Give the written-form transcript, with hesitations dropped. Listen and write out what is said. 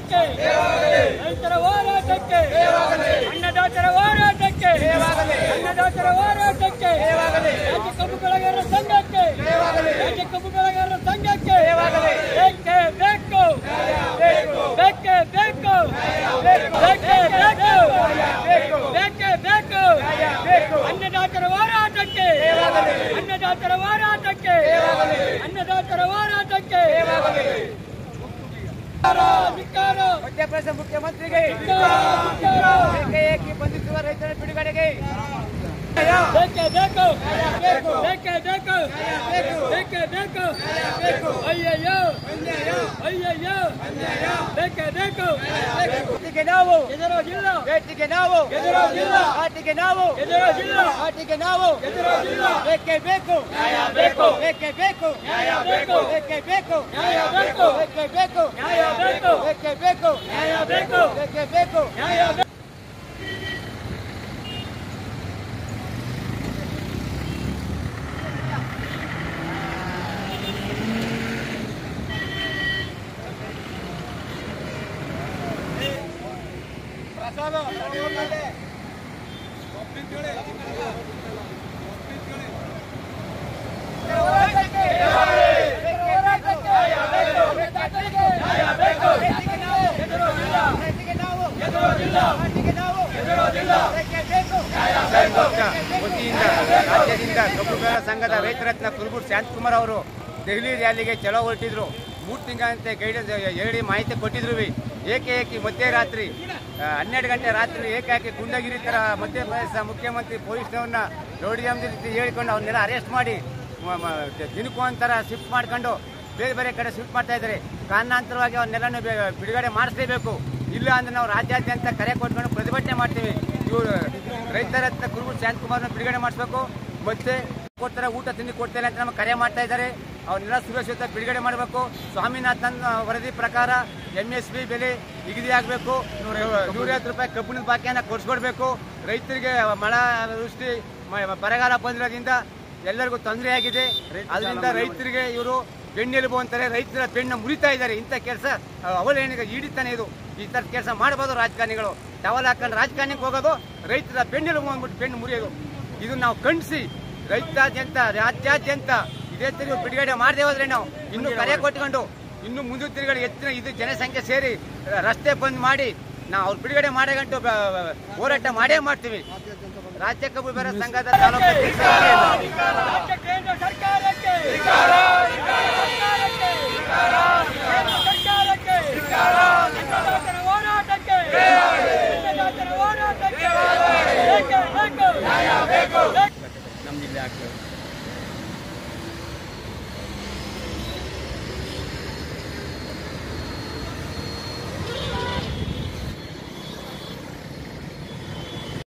ಹೋರಾಟಕ್ಕೆ ರೈತರ ಹೋರಾಟಕ್ಕೆ ಅನ್ನದಾತರ ಹೋರಾಟಕ್ಕೆ ಅನ್ನದಾತರ ಹೋರಾಟಕ್ಕೆ ರಾಜ್ಯ ಕಬ್ಬು ಬೆಳೆಗಾರರ ಸಂಘಕ್ಕೆ ರಾಜ್ಯ ಕಬ್ಬು ಬೆಳೆಗಾರರ ಸಂಘಕ್ಕೆ ಬೇಕೇ ಬೇಕು ಬೇಕೇ ಬೇಕು ಬೇಕೇ ಬೇಕು ಬೇಕೇ ಬೇಕು ಅನ್ನದಾತರ ಹೋರಾಟಕ್ಕೆ ಅನ್ನದಾತರ ಹೋರಾಟಕ್ಕೆ ಅನ್ನದಾತರ ಹೋರಾಟಕ್ಕೆ ಮಧ್ಯಪ್ರದೇಶ ಮುಖ್ಯಮಂತ್ರಿಗೆ ಏಕಾಏಕಿ ಬಂಧಿಸುವ ರೈತರ ಬಿಡುಗಡೆಗೆ ಬೇಕೇ ಬೇಕು ಬೇಕೇ ಬೇಕು ಬೇಕೇ ಬೇಕು ಅಯ್ಯಯ್ಯೋ ಅಯ್ಯಯ್ಯೋ ಬೇಕೇ ಬೇಕು ಬೇಟಿಗೆ ನಾವು ಎದುರೋದಿಲ್ಲ ಬೇಟಿಗೆ ನಾವು ಎದುರೋದಿಲ್ಲ ಆಟಿಗೆ ನಾವು ಎದುರೋದಿಲ್ಲ ಆಟಿಗೆ ನಾವು ಎದುರೋದಿಲ್ಲ ಬೇಕೇ ಬೇಕು ನ್ಯಾಯ ಬೇಕು ಬೇಕೇ ಬೇಕು ನ್ಯಾಯ ಬೇಕು ಬೇಕೇ ಬೇಕು ನ್ಯಾಯ ಬೇಕು ಬೇಕೇ ಬೇಕು ನ್ಯಾಯ ಬೇಕು ಬೇಕೇ ಬೇಕು ನ್ಯಾಯ ಬೇಕು ಬೇಕೇ ಬೇಕು ನ್ಯಾಯ ಬೇಕು ವತಿಯಿಂದ ರಾಜ್ಯದಿಂದ ಕಬ್ಬು ಬೆಳೆಗಾರರ ಸಂಘದ ರೈತರತ್ನ ಕುರುಬೂರು ಶಾಂತಕುಮಾರ್ ಅವರು ದೆಹಲಿ ರ್ಯಾಲಿಗೆ ಚಲೋ ಹೊರಟಿದ್ರು 3 ತಿಂಗಳಂತೆ ಗೈಡೆನ್ಸ್ ಹೇಳಿ ಮಾಹಿತಿ ಕೊಟ್ಟಿದ್ರು. ಏಕಾಏಕಿ ಮಧ್ಯರಾತ್ರಿ 12 ಗಂಟೆ ರಾತ್ರಿ ಏಕಾಏಕಿ ಗುಂಡಗಿರಿ ತರ ಮಧ್ಯಪ್ರದೇಶ ಮುಖ್ಯಮಂತ್ರಿ ಪೊಲೀಸ್ನವ್ರನ್ನ ರೋಡಿಯಂ ರೀತಿ ಹೇಳಿಕೊಂಡು ಅವ್ರನ್ನೆಲ್ಲ ಅರೆಸ್ಟ್ ಮಾಡಿ ದಿನಕ್ಕೂ ಒಂಥರ ಶಿಫ್ಟ್ ಮಾಡ್ಕೊಂಡು ಬೇರೆ ಬೇರೆ ಕಡೆ ಶಿಫ್ಟ್ ಮಾಡ್ತಾ ಇದ್ದಾರೆ. ಕಾರಣಾಂತರವಾಗಿ ಅವ್ರನ್ನೆಲ್ಲನೂ ಬಿಡುಗಡೆ ಮಾಡಿಸಲೇಬೇಕು. ಇಲ್ಲ ಅಂದ್ರೆ ನಾವು ರಾಜ್ಯಾದ್ಯಂತ ಕರೆ ಕೊಟ್ಕೊಂಡು ಪ್ರತಿಭಟನೆ ಮಾಡ್ತೀವಿ. ಇವರು ರೈತರತ್ನ ಕುರುಬೂರು ಶಾಂತಕುಮಾರ್ನ ಬಿಡುಗಡೆ ಮಾಡಿಸ್ಬೇಕು. ಮತ್ತೆ ಕೊಡ್ತಾರೆ, ಊಟ ತಿಂಡಿ ಕೊಡ್ತಾರೆ ಅಂತ ನಮಗೆ ಕರೆ ಮಾಡ್ತಾ ಇದ್ದಾರೆ. ಅವನ್ನೆಲ್ಲ ಸುರಕ್ಷಿತ ಬಿಡುಗಡೆ ಮಾಡಬೇಕು. ಸ್ವಾಮಿನಾಥನ್ ವರದಿ ಪ್ರಕಾರ MSP ಬೆಲೆ ನಿಗದಿ ಆಗಬೇಕು. 150 ರೂಪಾಯಿ ಕಬ್ಬಿಣದ ಬಾಕಿಯನ್ನು ಕೊಡಿಸ್ಕೊಡ್ಬೇಕು. ರೈತರಿಗೆ ಮಳೆ ವೃಷ್ಟಿ ಬರಗಾಲ ಬಂದಿರೋದ್ರಿಂದ ಎಲ್ಲರಿಗೂ ತೊಂದರೆ ಆಗಿದೆ. ಅದರಿಂದ ರೈತರಿಗೆ ಇವರು ಬೆನ್ನೆಲುಬು ಅಂತಾರೆ. ರೈತರ ಬೆನ್ನು ಮುರಿತಾ ಇದ್ದಾರೆ. ಇಂಥ ಕೆಲಸ ಅವಲೇನಿಗೆ ಈಡಿತಾನೆ ಇದು. ಈ ಥರ ಕೆಲಸ ಮಾಡಬಹುದು ರಾಜಕಾರಣಿಗಳು. ಟವಲ್ ಹಾಕೊಂಡು ರಾಜಕಾರಣಕ್ಕೆ ಹೋಗೋದು, ರೈತರ ಬೆನ್ನೆಲುಬು ಅಂದ್ಬಿಟ್ಟು ಬೆನ್ನು ಮುರಿಯೋದು. ಇದು ನಾವು ಖಂಡಿಸಿ ರೈತಾದ್ಯಂತ ರಾಜ್ಯಾದ್ಯಂತ ಇದೇ ತಿರುಗಿ ಬಿಡುಗಡೆ ಮಾಡದೆ ಹೋದ್ರೆ ನಾವು ಇನ್ನು ಕರೆ ಕೊಟ್ಕೊಂಡು ಇನ್ನು ಮುಂದೆ ತಿರುಗಡೆ ಹೆಚ್ಚಿನ ಇದು ಜನಸಂಖ್ಯೆ ಸೇರಿ ರಸ್ತೆ ಬಂದ್ ಮಾಡಿ ನಾವು ಅವ್ರು ಬಿಡುಗಡೆ ಮಾಡಗಂಟು ಹೋರಾಟ ಮಾಡೇ ಮಾಡ್ತೀವಿ. ರಾಜ್ಯ ಕಬ್ಬು ಬೆಳೆಗಾರರ ಸಂಘದ ತಾಲೂಕು